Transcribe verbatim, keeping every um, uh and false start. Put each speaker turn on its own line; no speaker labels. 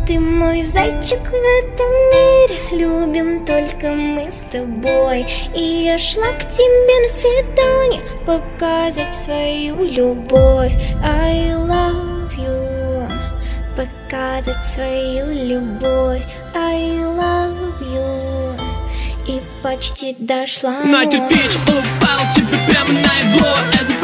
Ты мой зайчик в этом мире, любим только мы с тобой. И я шла к тебе на свидание, показать свою любовь. I love you, показать свою любовь. I love you, и почти дошла.
На кирпич упал тебе прямо на игло. Это